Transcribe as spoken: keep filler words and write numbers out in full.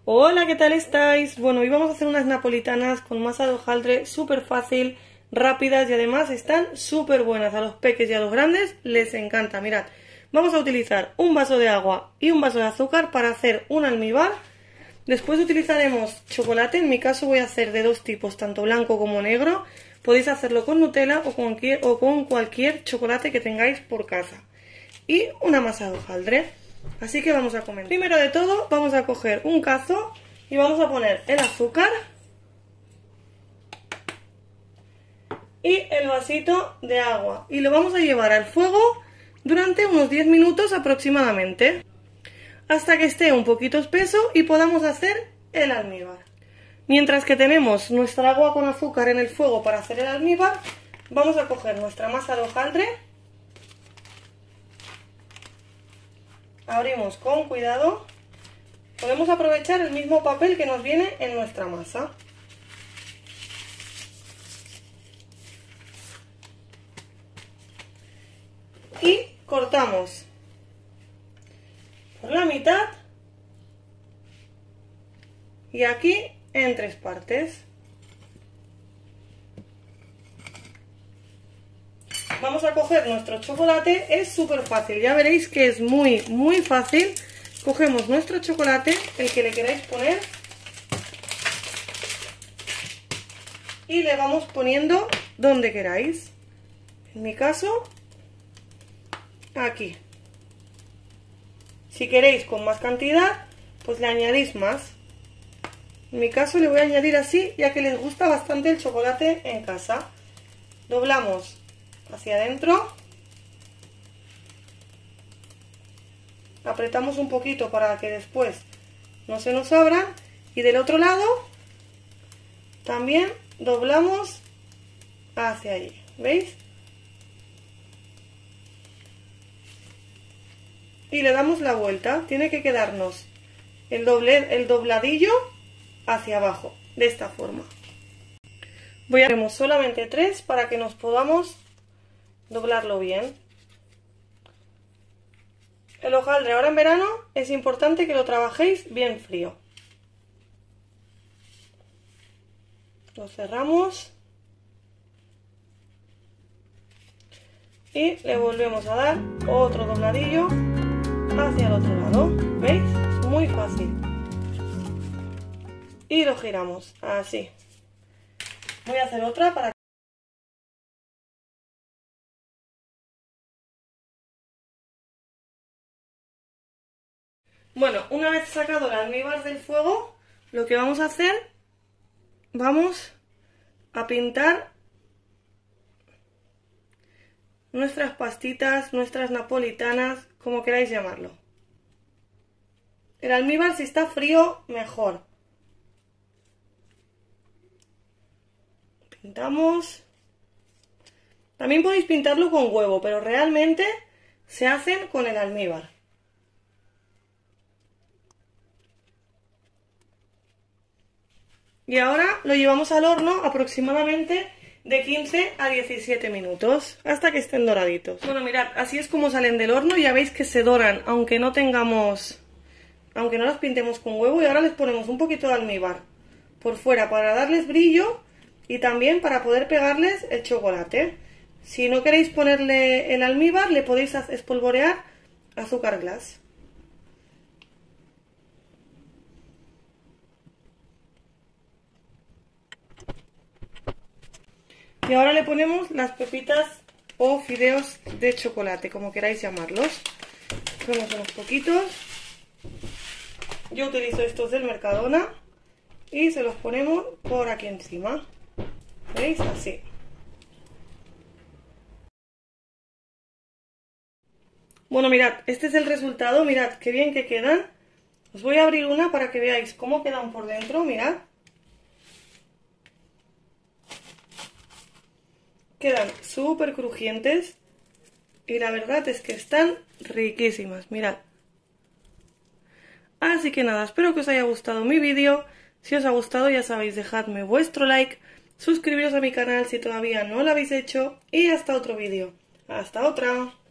Hola, ¿qué tal estáis? Bueno, hoy vamos a hacer unas napolitanas con masa de hojaldre súper fácil, rápidas y además están súper buenas. A los peques y a los grandes les encanta. Mirad, vamos a utilizar un vaso de agua y un vaso de azúcar para hacer un almíbar. Después utilizaremos chocolate, en mi caso voy a hacer de dos tipos, tanto blanco como negro. Podéis hacerlo con Nutella o con cualquier, o con cualquier chocolate que tengáis por casa. Y una masa de hojaldre. Así que vamos a comenzar. Primero de todo vamos a coger un cazo y vamos a poner el azúcar y el vasito de agua. Y lo vamos a llevar al fuego durante unos diez minutos aproximadamente, hasta que esté un poquito espeso y podamos hacer el almíbar. Mientras que tenemos nuestra agua con azúcar en el fuego para hacer el almíbar, vamos a coger nuestra masa de hojaldre. Abrimos con cuidado. Podemos aprovechar el mismo papel que nos viene en nuestra masa. Y cortamos por la mitad y aquí en tres partes. Vamos a coger nuestro chocolate, es súper fácil, ya veréis que es muy muy fácil. Cogemos nuestro chocolate, el que le queráis poner, y le vamos poniendo donde queráis. En mi caso, aquí. Si queréis con más cantidad, pues le añadís más. En mi caso le voy a añadir así, ya que les gusta bastante el chocolate en casa. Doblamos hacia adentro, apretamos un poquito para que después no se nos abran, y del otro lado también doblamos hacia allí, ¿veis? Y le damos la vuelta. Tiene que quedarnos el, doble, el dobladillo hacia abajo, de esta forma. Voy a hacer solamente tres para que nos podamos doblarlo bien. El hojaldre ahora en verano es importante que lo trabajéis bien frío. Lo cerramos y le volvemos a dar otro dobladillo hacia el otro lado. ¿Veis? Es muy fácil. Y lo giramos así. Voy a hacer otra para que... Bueno, una vez sacado el almíbar del fuego, lo que vamos a hacer, vamos a pintar nuestras pastitas, nuestras napolitanas, como queráis llamarlo. El almíbar, si está frío, mejor. Pintamos. También podéis pintarlo con huevo, pero realmente se hacen con el almíbar. Y ahora lo llevamos al horno aproximadamente de quince a diecisiete minutos, hasta que estén doraditos. Bueno, mirad, así es como salen del horno. Ya veis que se doran, aunque no tengamos, aunque no las pintemos con huevo. Y ahora les ponemos un poquito de almíbar por fuera para darles brillo y también para poder pegarles el chocolate. Si no queréis ponerle el almíbar, le podéis espolvorear azúcar glass. Y ahora le ponemos las pepitas o fideos de chocolate, como queráis llamarlos. Ponemos unos poquitos. Yo utilizo estos del Mercadona y se los ponemos por aquí encima. ¿Veis? Así. Bueno, mirad, este es el resultado. Mirad qué bien que quedan. Os voy a abrir una para que veáis cómo quedan por dentro. Mirad. Quedan súper crujientes y la verdad es que están riquísimas, mirad. Así que nada, espero que os haya gustado mi vídeo. Si os ha gustado, ya sabéis, dejadme vuestro like, suscribiros a mi canal si todavía no lo habéis hecho y hasta otro vídeo. ¡Hasta otra!